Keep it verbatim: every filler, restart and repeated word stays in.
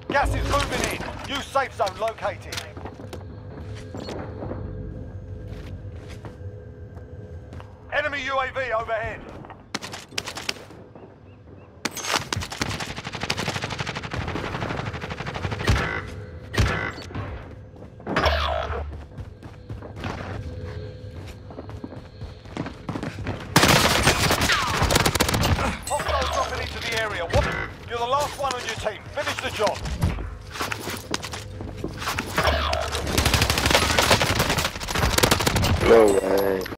Gas is moving in. New safe zone located. Enemy U A V overhead. Hostile dropping into the area. What? You're the last one on your team. Finish the job. No way.